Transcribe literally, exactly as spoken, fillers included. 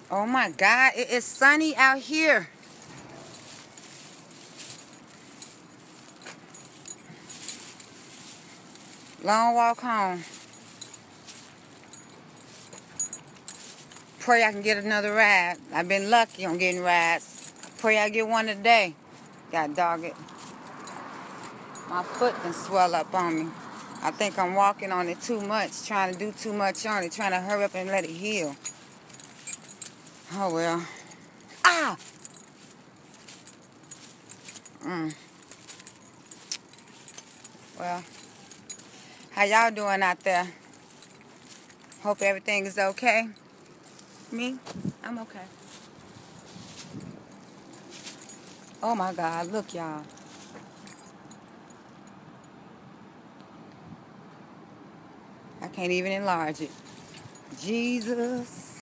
Oh my God, it is sunny out here. Long walk home. Pray I can get another ride. I've been lucky on getting rides. Pray I get one today. God dog it. My foot can swell up on me. I think I'm walking on it too much, trying to do too much on it, trying to hurry up and let it heal. Oh well. Ah! Mm. Well, how y'all doing out there? Hope everything is okay. Me? I'm okay. Oh my God, look y'all. I can't even enlarge it. Jesus.